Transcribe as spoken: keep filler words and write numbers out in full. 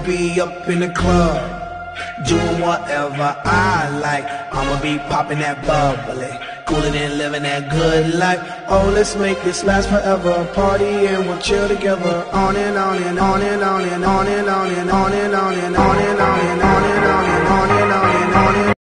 be up in the club, doing whatever I like. I'ma be popping that bubbly, cooling and living that good life. Oh, let's make this last forever. Party and we'll chill together. On and on and on and on and on and on and on and on and on and